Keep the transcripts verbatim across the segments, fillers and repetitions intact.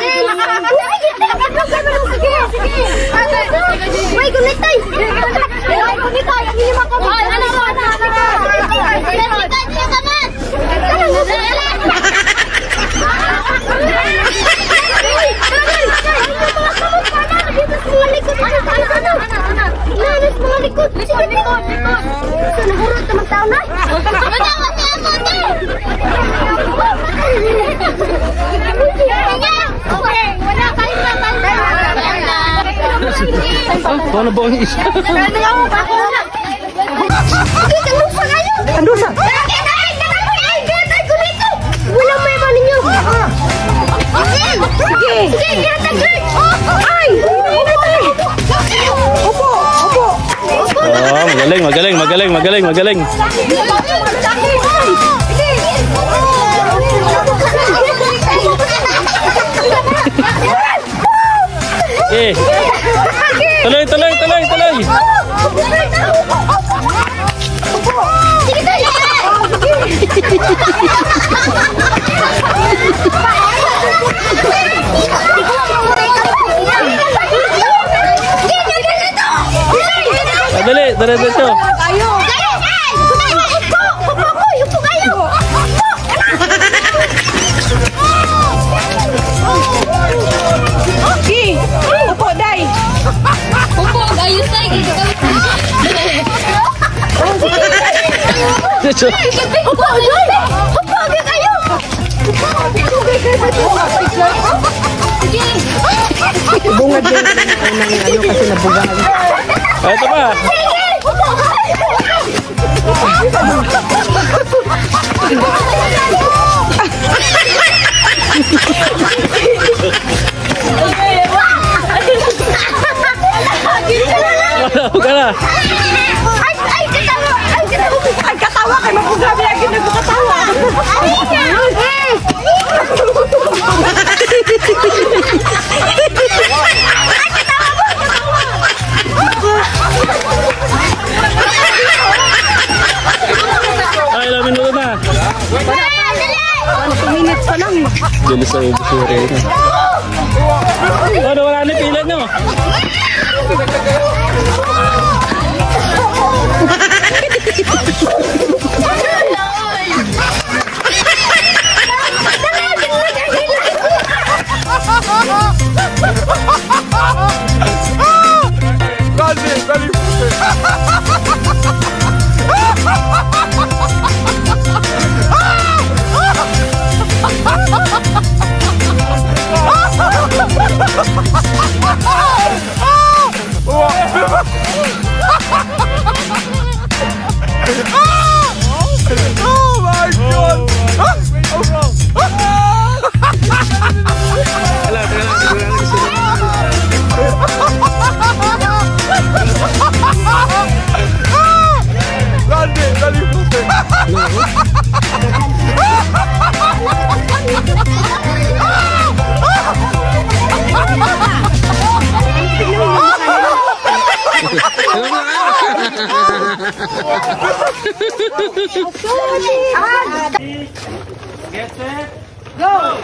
May gunit tayo. May gunit tayo. Hindi naman kami. Ano, ano, ano, ano. Gunit tayo siya naman. Mga likod. Ano, ano, ano, ano. Nanas mga likod. Likod, likod, likod. So, nahurot na magtao na. Matawa siya ako, te. Okay, wala kayo na Ah, paano ba ang isa? Ano lang ako na? Sige, kandusa kayo. Kandusa? Walang may mali niyo. Sige. Sige, ihatag. Ay! Opo, opo. Oh, magaling, magaling, magaling, magaling, magaling. Eh. Tuloy, tuloy, tuloy, tuloy. Dali, dali dito. Kayo. Upo, upo ko, upo kayo. Okay. Upo, Day. Upo, ayos na. Upo, Day. Upo, kayo. Bungad din. Ano kasi nabugahan. Ito pa. Wala ka na. Ay, ay, katawa. Ay, katawa. Ay, katawa kay mabugabi lagi nagkatawa. Ay, ilang minuto na. two minutes pa lang. Dali sa ubos yung rin. Ano, wala na pila, no? Oh my God! Randy, dali po. Get set. Go!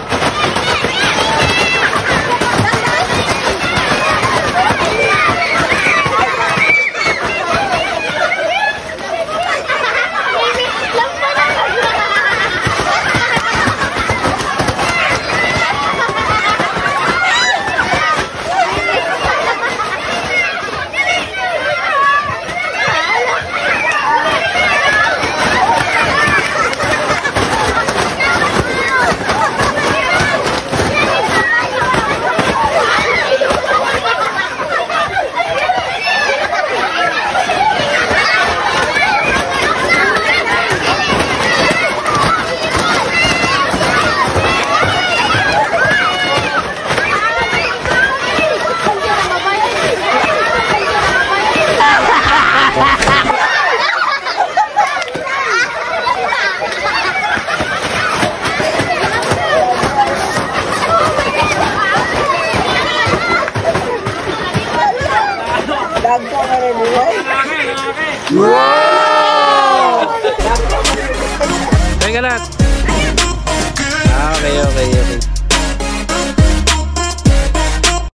Wow! Teka lang. Ah, okay, okay, okay.